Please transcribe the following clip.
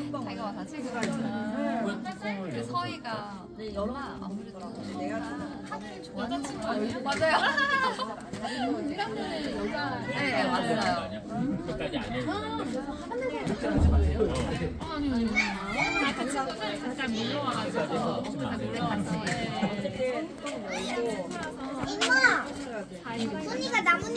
자기가 와서 친구가 그 서희가 엄마 아무래도 하늘 좋아하는 친구 아니에요? 맞아요. 여자. 네 맞아요. 그것까지 안 해요. 아니요. 그 친구는 잠깐 놀러 와가지고 같이. 이모! 손이가 나뭇잎